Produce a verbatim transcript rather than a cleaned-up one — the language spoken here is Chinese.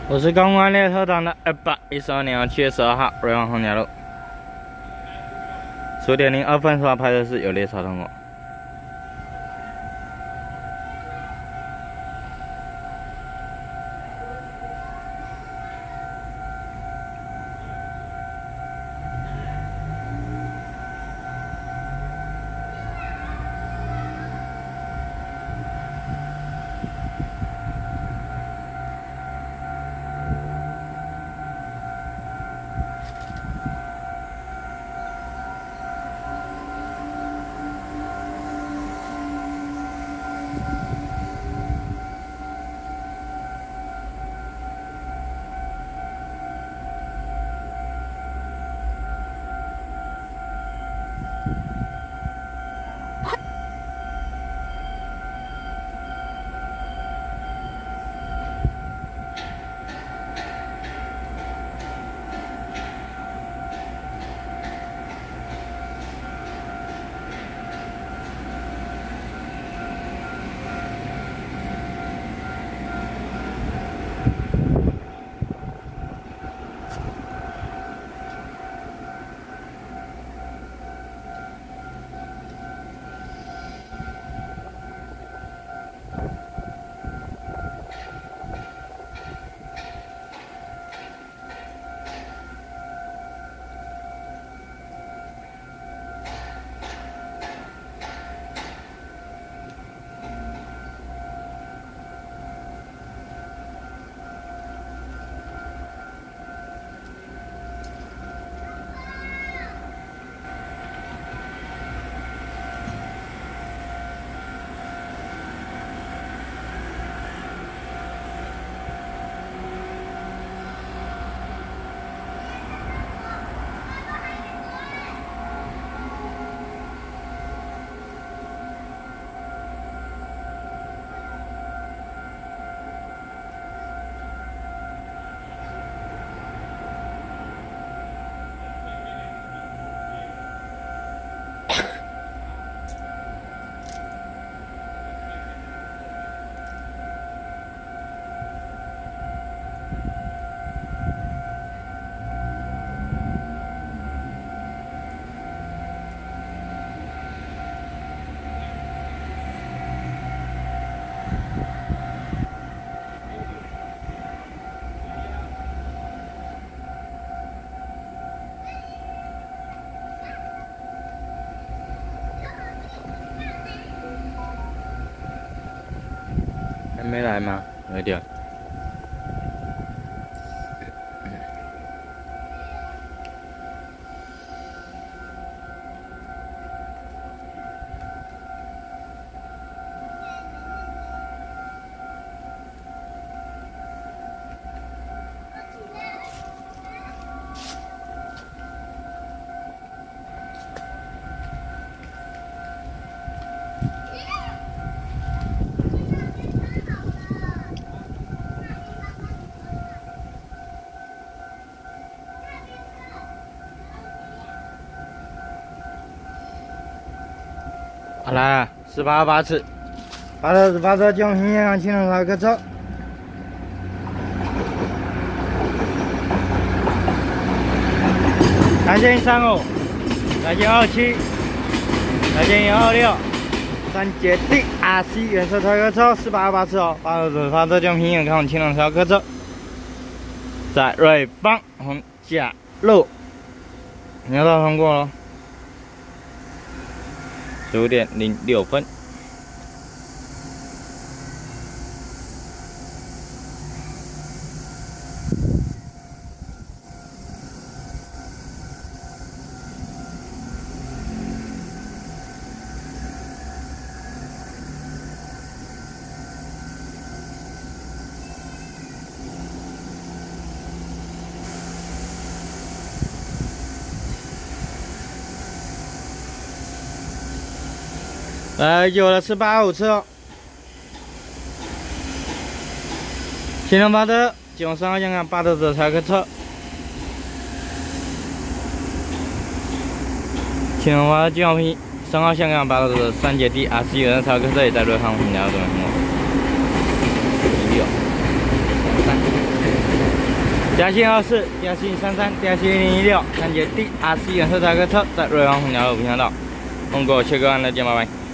我是公安列车长的二八一十二年七月十二号，瑞芳红鸟路十点零二分所拍的是有列车通过。 还没来吗？有点。好啦，十八八次，八车十八车江平沿港青龙桥客车，来电一三五，来电二七，来电一二六，三节 D R C 原色特客车，四八八次哦，八车十八车江平沿港青龙桥客车，在瑞芳红甲路，你要到通过了。 十五点零六分。来，有了是八五次哦。青龙八车，九龙三号香港八车子台客车。青龙八金黄皮三号香港八车子三节 D R C 原色台客车也在瑞芳红鸟路通过。一六三。 嘉兴二四、嘉兴三三、嘉兴一零一六，三节 D R C 原色台客车在瑞芳红桥路平交道，通过切割案再见，拜拜。